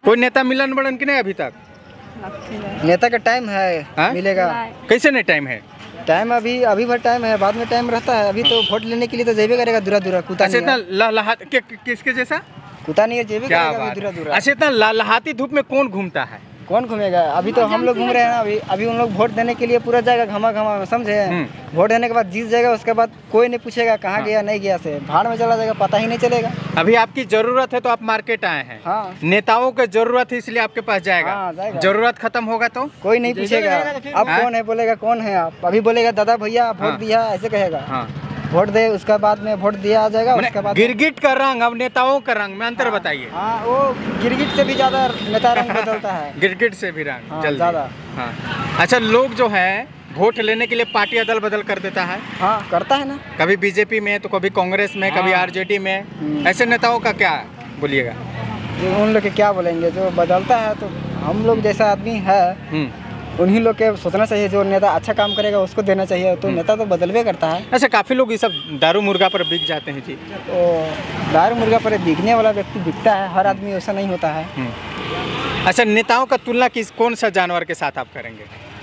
कोई नेता मिलन बड़न कि नहीं अभी तक? नेता का टाइम है, मिलेगा। कैसे नहीं टाइम है? टाइम अभी भर टाइम है, बाद में टाइम रहता है। अभी तो वोट लेने के लिए तो जेबे करेगा दूरा दूरा, कुत्ता अच्छा इतना लहलहात किसके जैसा? कुत्ता नहीं है, जेबे क्या करेगा दूरा दूरा। अच्छा इतना लहलहाती धूप में कौन घूमता है? कौन घूमेगा? अभी तो हम लोग घूम रहे हैं ना। अभी उन लोग वोट देने के लिए पूरा जाएगा घमा घमा, समझे? वोट देने के बाद जीत जाएगा, उसके बाद कोई नहीं पूछेगा कहाँ गया नहीं गया, से भाड़ में चला जाएगा, पता ही नहीं चलेगा। अभी आपकी जरूरत है तो आप मार्केट आए हैं। हाँ। नेताओं की जरूरत है इसलिए आपके पास जाएगा। हाँ, जाएगा। जरूरत खत्म होगा तो कोई नहीं पूछेगा आप कौन है, बोलेगा कौन है आप। अभी बोलेगा दादा भैया वोट दिया, ऐसे कहेगा। वोट दे, उसके बाद में वोट दिया आ जाएगा। उसके बाद गिरगिट का रंग अब नेताओं का रंग में अंतर बताइए। हाँ, वो गिरगिट से भी ज्यादा नेता रंग बदलता है। गिरगिट से भी रंग जल्दी ज्यादा। हाँ। अच्छा लोग जो है वोट लेने के लिए पार्टी अदल बदल कर देता है। हाँ, करता है ना। कभी बीजेपी में तो कभी कांग्रेस में, कभी आरजेडी में। ऐसे नेताओं का क्या बोलिएगा? उन लोग के क्या बोलेंगे, जो बदलता है। तो हम लोग जैसा आदमी है उन्हीं लोग के सोचना चाहिए। जो नेता अच्छा काम करेगा उसको देना चाहिए। तो नेता तो बदलवे करता है। अच्छा काफ़ी लोग ये सब दारू मुर्गा पर बिक जाते हैं जी। तो दारू मुर्गा पर बिकने वाला व्यक्ति बिकता है, हर आदमी वैसा नहीं होता है। अच्छा नेताओं का तुलना कौन सा जानवर के साथ आप करेंगे?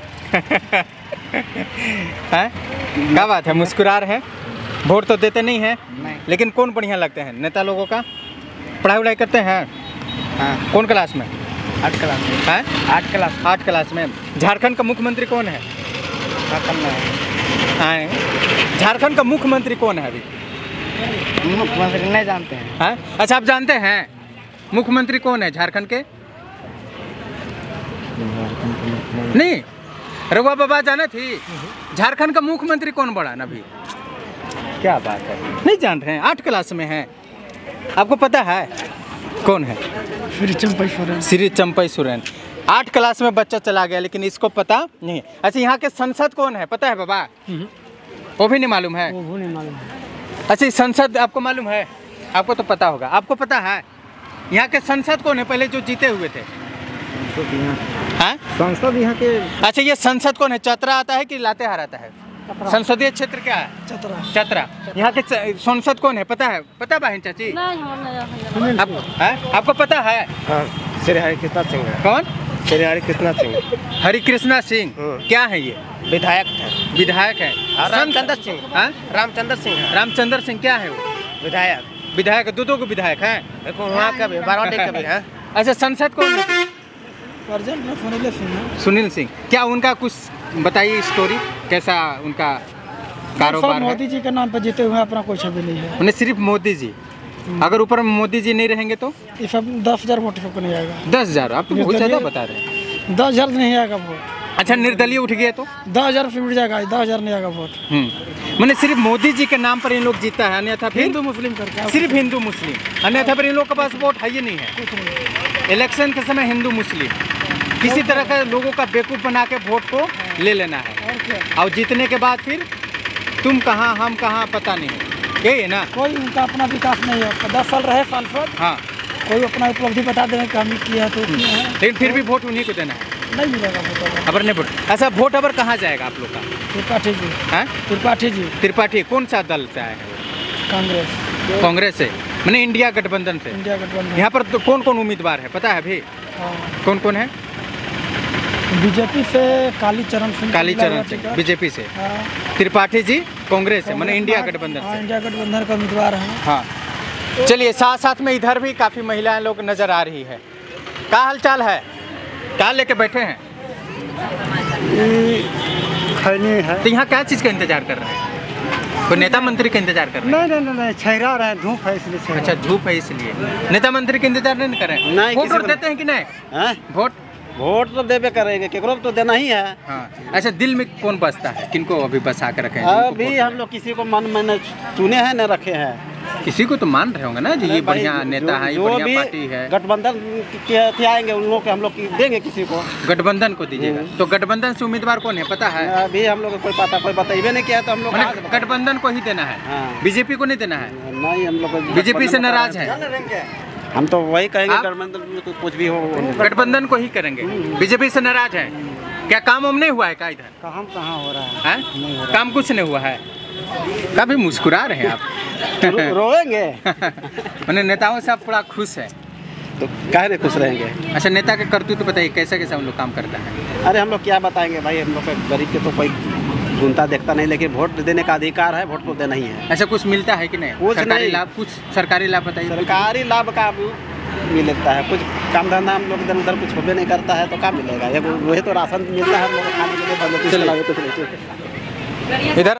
क्या बात है, मुस्कुरा रहे हैं। वोट तो देते नहीं हैं, लेकिन कौन बढ़िया लगते हैं नेता लोगों का? पढ़ाई वढ़ाई करते हैं? हाँ। कौन क्लास में? 8 क्लास में। है 8 क्लास में। झारखंड का मुख्यमंत्री कौन है? झारखंड का मुख्यमंत्री कौन है अभी? मुख्यमंत्री नहीं जानते हैं। अच्छा आप जानते हैं मुख्यमंत्री कौन है झारखंड के? नहीं, रघुआ बाबा जाना थी। झारखंड का मुख्यमंत्री कौन बड़ा अभी? क्या बात है, नहीं जान रहे हैं? 8 क्लास में हैं। आपको पता है कौन है? श्री चंपई सोरेन। 8 क्लास में बच्चा चला गया लेकिन इसको पता नहीं। अच्छा यहाँ के संसद कौन है पता है बाबा? वो भी नहीं मालूम है? वो नहीं मालूम है। अच्छा संसद आपको मालूम है? आपको तो पता होगा। आपको पता है यहाँ के संसद कौन है पहले जो जीते हुए थे? संसद यहाँ के। अच्छा ये संसद कौन है? चतरा आता है कि लातेहार आता है? संसदीय क्षेत्र क्या है? चतरा। यहाँ के संसद कौन है पता है? पता बहन चाची? आपको पता है? श्री हरिकृष्णा सिंह। कौन? श्री हरिकृष्णा सिंह। हरिकृष्णा सिंह क्या है ये? विधायक है। विधायक है। रामचंद्र सिंह। रामचंद्र सिंह। रामचंद्र सिंह क्या है वो? विधायक। दो को विधायक है। वहाँ का भी बारावटी का भी है। अच्छा संसद कौन है? सुनील सिंह। क्या उनका कुछ बताइए स्टोरी, कैसा उनका कारोबार है? मोदी जी के नाम पर जीते हुए अपना कोई छवि नहीं है। उन्हें सिर्फ मोदी जी। अगर ऊपर में मोदी जी नहीं रहेंगे तो ये सब 10,000 वोट सबको नहीं आएगा। 10,000? आप तो बहुत ज़्यादा बता रहे हैं। 10,000 नहीं आएगा वोट। अच्छा निर्दलीय उठ गए तो 10,000 फिर उठ जाएगा, 10,000 नहीं आएगा वोट। मैंने सिर्फ मोदी जी के नाम पर इन लोग जीता है, अन्यथा फिर हिंदू मुस्लिम करके सिर्फ हिंदू मुस्लिम, अन्यथा फिर इन लोग के पास वोट है ही नहीं है। इलेक्शन के समय हिंदू मुस्लिम किसी तरह का लोगों का बेवकूफ़ बना के वोट को ले लेना है और जीतने के बाद फिर तुम कहाँ हम कहाँ पता नहीं है। यही है ना? कोई उनका अपना विकास नहीं है। 10 साल रहे सांसद। हाँ, कोई अपना उपलब्धि बता देना कि हमने किया तो लेकिन फिर भी वोट उन्हीं को देना है। नहीं मिलेगा वोट। अबर नहीं वोट। ऐसा वोट अबर कहाँ जाएगा आप लोग का? त्रिपाठी जी। हैं? त्रिपाठी जी। त्रिपाठी कौन सा दल से आए हैं? कांग्रेस। कांग्रेस से, मैंने इंडिया गठबंधन से। इंडिया गठबंधन। यहाँ पर तो कौन कौन उम्मीदवार है पता है अभी? कौन कौन है? बीजेपी से कालीचरण सिंह बीजेपी से। त्रिपाठी जी कांग्रेस है, मैंने इंडिया गठबंधन से। इंडिया गठबंधन का उम्मीदवार है। हाँ चलिए, साथ साथ में इधर भी काफ़ी महिलाएं लोग नज़र आ रही है। क्या हाल चाल है? क्या लेके बैठे हैं? खैनी है। तो यहाँ क्या चीज़ का इंतजार कर रहे हैं? कोई नेता मंत्री का इंतजार कर रहे हैं? नहीं ठहरा रहे हैं, धूप है इसलिए। अच्छा धूप है इसलिए नेता मंत्री का इंतजार नहीं कर रहे हैं? नहीं। वोट देते हैं कि नहीं? वोट तो देवे करेंगे, केकरो तो देना ही है। हाँ। अच्छा दिल में कौन बसता है? किनको अभी बसा कर रखे हैं? अभी हम लोग किसी को मन में चुने हैं न रखे हैं। किसी को तो मान रहे होंगे ना जी, ये बढ़िया नेता है, ये बढ़िया पार्टी है। गठबंधन के आएंगे उन लोग हम लोग देंगे किसी को। गठबंधन को दीजिएगा। तो गठबंधन से उम्मीदवार कौन है पता है? अभी हम लोग को कोई बताइए नहीं किया, तो हम लोग गठबंधन को ही देना है, बीजेपी को नहीं देना है। नहीं, हम लोग बीजेपी से नाराज है। हम तो वही कहेंगे गठबंधन तो कुछ भी हो गठबंधन को ही करेंगे। बीजेपी से नाराज है। क्या काम नहीं हुआ है? का इधर काम कहाँ हो रहा है? काम कुछ नहीं हुआ है। काफी मुस्कुरा रहे हैं आप। रोएंगे। मैंने नेताओं से आप पूरा खुश है। तो काहे नहीं खुश रहेंगे। अच्छा, नेता के करतूत तो बताइए, कैसा कैसा उन लोग काम करता है? अरे हम लोग क्या बताएंगे भाई, हम लोग गरीब के तो कोई सुनता देखता नहीं, लेकिन वोट देने का अधिकार है, वोट तो देना ही है। ऐसा कुछ मिलता है कि नहीं? कुछ सरकारी नहीं। लाभ, कुछ सरकारी लाभ बताइए। सरकारी लाभ का मिलता है, कुछ काम धंधा हम लोग इधर उधर कुछ होबे नहीं करता है तो क्या मिलेगा? वही तो राशन मिलता है हम लोग खाने के लिए, इधर